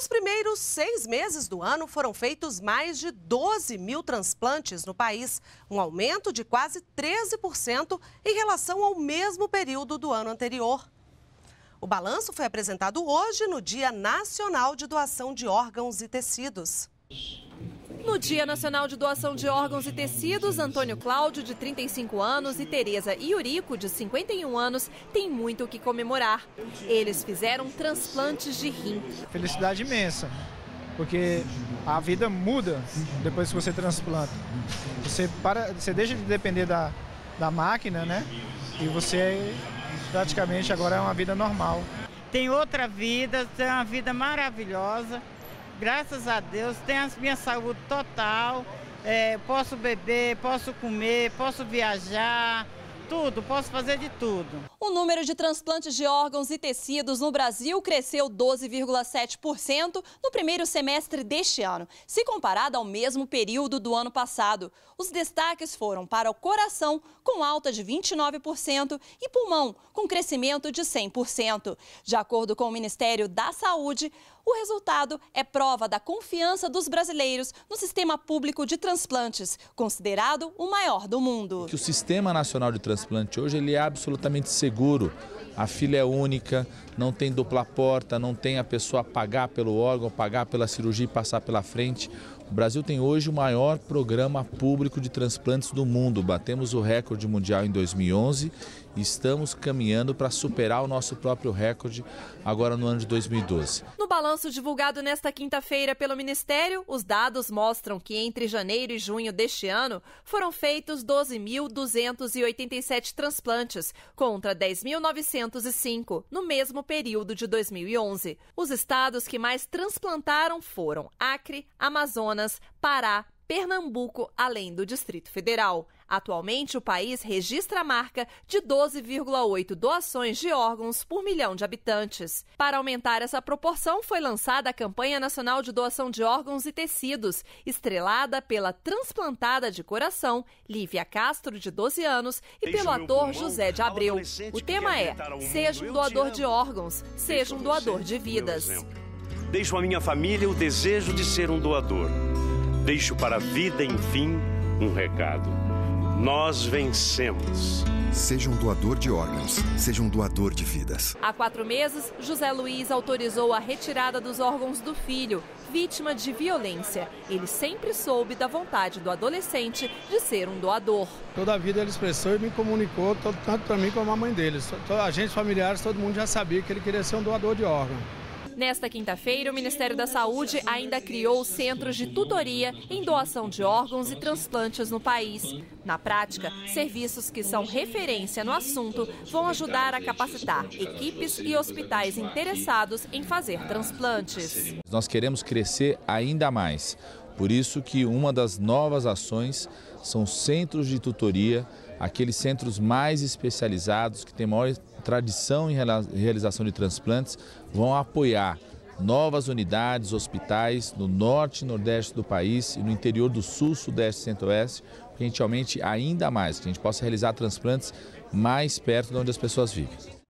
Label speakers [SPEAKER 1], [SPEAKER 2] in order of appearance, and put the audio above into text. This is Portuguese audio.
[SPEAKER 1] Nos primeiros 6 meses do ano, foram feitos mais de 12 mil transplantes no país, um aumento de quase 13% em relação ao mesmo período do ano anterior. O balanço foi apresentado hoje no Dia Nacional de Doação de Órgãos e Tecidos.
[SPEAKER 2] No Dia Nacional de Doação de Órgãos e Tecidos, Antônio Cláudio, de 35 anos, e Tereza Iurico, de 51 anos, têm muito o que comemorar. Eles fizeram transplantes de rim.
[SPEAKER 3] Felicidade imensa, porque a vida muda depois que você transplanta. Você deixa de depender da máquina, né? E você praticamente agora é uma vida normal.
[SPEAKER 4] Tem outra vida, tem uma vida maravilhosa. Graças a Deus, tenho a minha saúde total, posso beber, posso comer, posso viajar, tudo, posso fazer de tudo.
[SPEAKER 2] O número de transplantes de órgãos e tecidos no Brasil cresceu 12,7% no primeiro semestre deste ano, se comparado ao mesmo período do ano passado. Os destaques foram para o coração, com alta de 29%, e pulmão, com crescimento de 100%. De acordo com o Ministério da Saúde, o resultado é prova da confiança dos brasileiros no sistema público de transplantes, considerado o maior do mundo.
[SPEAKER 5] O Sistema Nacional de Transplante hoje ele é absolutamente seguro. A fila é única, não tem dupla porta, não tem a pessoa pagar pelo órgão, pagar pela cirurgia e passar pela frente. O Brasil tem hoje o maior programa público de transplantes do mundo. Batemos o recorde mundial em 2011 e estamos caminhando para superar o nosso próprio recorde agora no ano de 2012.
[SPEAKER 2] No balanço divulgado nesta quinta-feira pelo Ministério, os dados mostram que entre janeiro e junho deste ano foram feitos 12.287 transplantes, contra 10.905 no mesmo período de 2011. Os estados que mais transplantaram foram Acre, Amazonas, Pará, Pernambuco, além do Distrito Federal. Atualmente, o país registra a marca de 12,8 doações de órgãos por milhão de habitantes. Para aumentar essa proporção, foi lançada a Campanha Nacional de Doação de Órgãos e Tecidos, estrelada pela transplantada de coração, Lívia Castro, de 12 anos, e pelo ator José de Abreu. O tema é: seja um doador de órgãos, seja um doador de vidas.
[SPEAKER 6] Deixo à minha família o desejo de ser um doador. Deixo para a vida, enfim, um recado. Nós vencemos.
[SPEAKER 7] Seja um doador de órgãos, seja um doador de vidas.
[SPEAKER 2] Há 4 meses, José Luiz autorizou a retirada dos órgãos do filho, vítima de violência. Ele sempre soube da vontade do adolescente de ser um doador.
[SPEAKER 3] Toda a vida ele expressou e me comunicou, tanto para mim como a mãe dele. Agentes familiares, todo mundo já sabia que ele queria ser um doador de órgão.
[SPEAKER 2] Nesta quinta-feira, o Ministério da Saúde ainda criou centros de tutoria em doação de órgãos e transplantes no país. Na prática, serviços que são referência no assunto vão ajudar a capacitar equipes e hospitais interessados em fazer transplantes.
[SPEAKER 5] Nós queremos crescer ainda mais. Por isso que uma das novas ações são centros de tutoria, aqueles centros mais especializados, que têm maior tradição em realização de transplantes, vão apoiar novas unidades, hospitais no norte e nordeste do país e no interior do sul, sudeste e centro-oeste, para que a gente aumente ainda mais, que a gente possa realizar transplantes mais perto de onde as pessoas vivem.